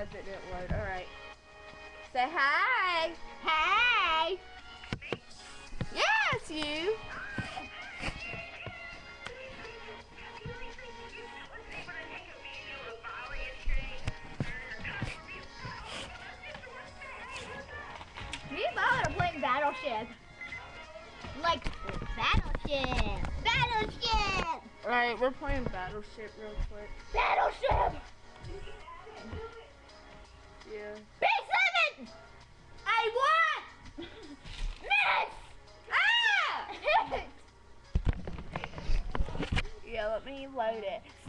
surprised it didn't load. Alright. Say hi. Hey! Yes, you. Me and Mom are playing Battleship. Like, Battleship! Battleship! Alright, we're playing Battleship real quick. Battleship! Yeah. B7! I won! Miss! Ah! Yeah, let me load it.